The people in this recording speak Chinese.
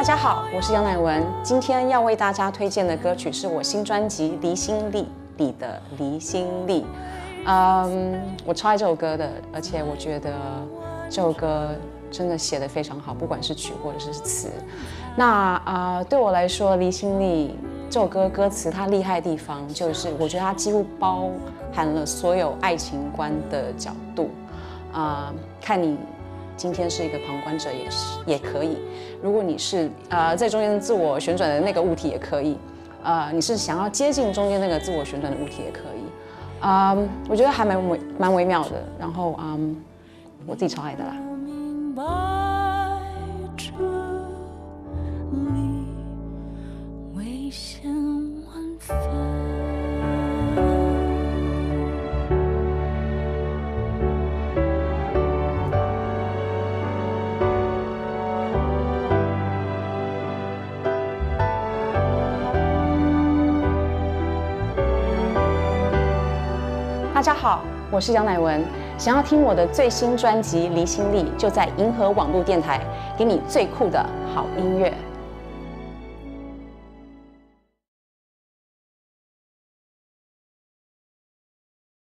家好，我是杨乃文。今天要为大家推荐的歌曲是我新专辑《离心力》里的《离心力》。我超爱这首歌的，而且我觉得这首歌真的写得非常好，不管是曲或者是词。那对我来说，《离心力》这首歌歌词它厉害的地方，就是我觉得它几乎包含了所有爱情观的角度。看你今天是一个旁观者也可以，如果你是在中间自我旋转的那个物体也可以，你是想要接近中间那个自我旋转的物体也可以，我觉得还蛮微妙的，然后我自己超爱的啦。大家好，我是杨乃文。想要听我的最新专辑《离心力》，就在银河网络电台，给你最酷的好音乐。